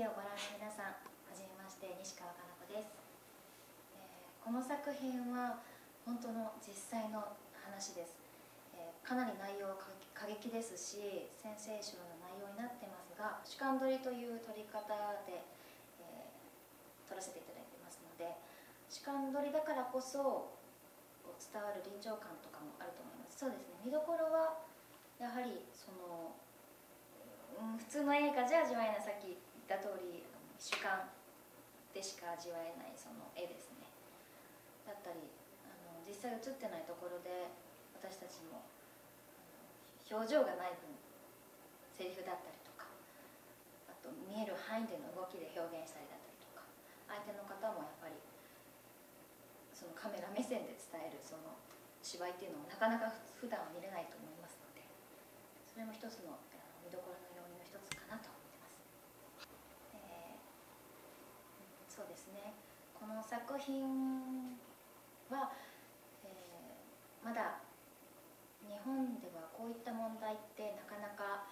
をご覧の皆さん、はじめまして、西川かな子です。この作品は本当の実際の話です。かなり内容過激ですし、センセーショナルな内容になってますが、主観撮りという撮り方で、撮らせていただいてますので、主観撮りだからこそ伝わる臨場感とかもあると思います。そうですね、見どころはやはり普通の映画じゃ味わえない、さっき言った通り主観でしか味わえないその絵ですね。だったり実際映ってないところで私たちも表情がない分セリフだったりとか、あと見える範囲での動きで表現したりだったりとか、相手の方もやっぱりそのカメラ目線で伝えるその芝居っていうのもなかなか普段は見れないと思いますので、それも一つの見どころの要因の一つかなと思ってます。そうですね、この作品は、まだ日本ではこういった問題ってなかなか、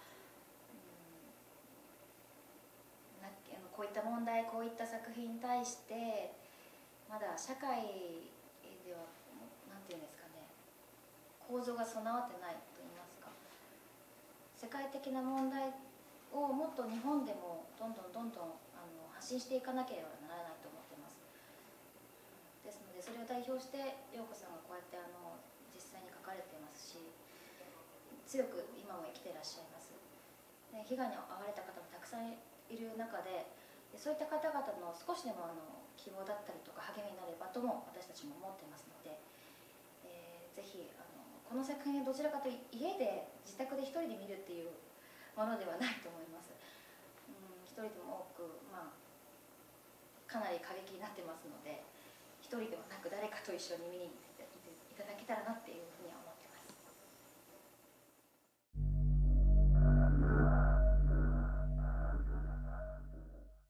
こういった問題、こういった作品に対してまだ社会では何て言うんですかね、構造が備わってないと言いますか、世界的な問題をもっと日本でもどんどん発信していかなければならないと思ってます。ですのでそれを代表して陽子さんがこうやって実際に書かれていますし、強く今も生きていらっしゃいます。で被害に遭われた方もたくさんいる中で、そういった方々の少しでも希望だったりとか励みになればとも私たちも思ってますので、ぜひこの作品はどちらかというと家で自宅で一人で見るっていうものではないと思います。一人でも多く、かなり過激になってますので、一人ではなく誰かと一緒に見に行って